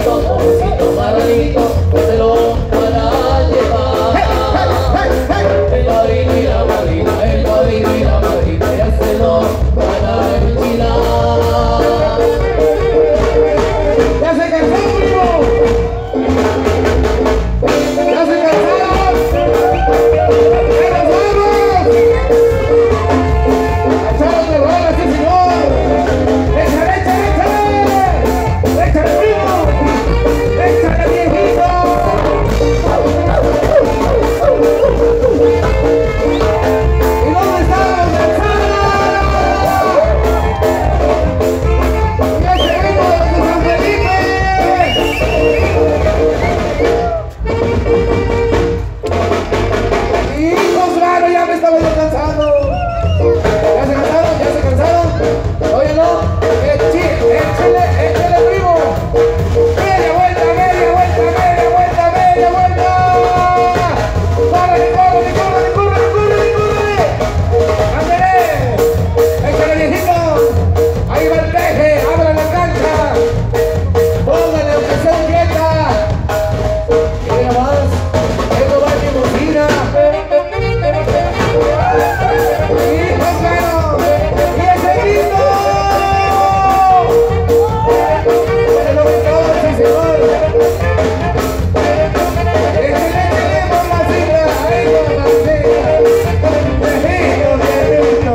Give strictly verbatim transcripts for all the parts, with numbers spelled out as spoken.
amorcito Margarito, no te lo van a llevar. El padrino y la madrina, el padrino y la madrina ya se lo van a enchilar. ¡Ya se cansaron, primo! ¡Ya se cansaron! ¡Ya nos vamos! ¡Echaron de rola, sí señor! ¡Échale, échale, échale! ¡Échale, primo! ¡Échale, viejito! ¿Y dónde estamos, Gonzalo? ¡Ya llegamos desde San Felipe! ¡Hijos, claro, ya me estaba yo cansando! ¿Ya se cansaron? ¿Ya se cansaron? Oye, no, échale, échale, échale, primo. Media vuelta, media vuelta, media vuelta, media vuelta. Córrele, córrele, córrele, córrele, córrele, córrele. Ándale, échale, viejito. Ahí va el peje, abra la cancha. Póngale aunque sea un dieta. Y mira más, esto va en limusina. ¡Hijos, claro! ¡Y ese grito! ¡Bueno, que todo, sí, señor! ¡Échale, échale por la sigla! ¡Ahí por la sigla! ¡Viejito, viejito!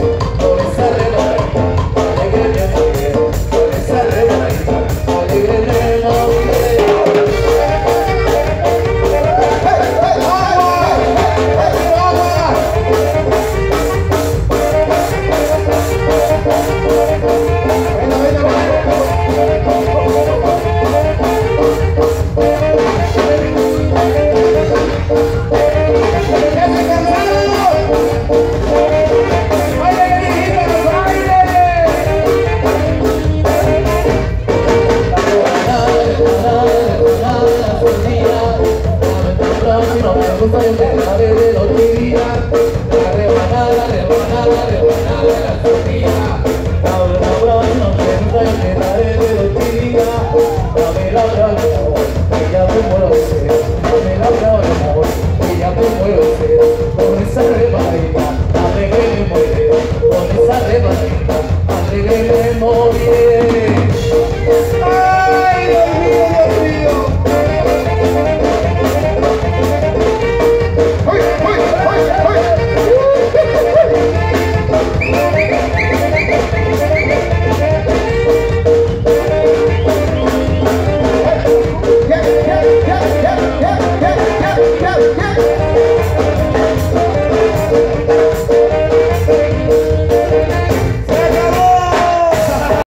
Alegre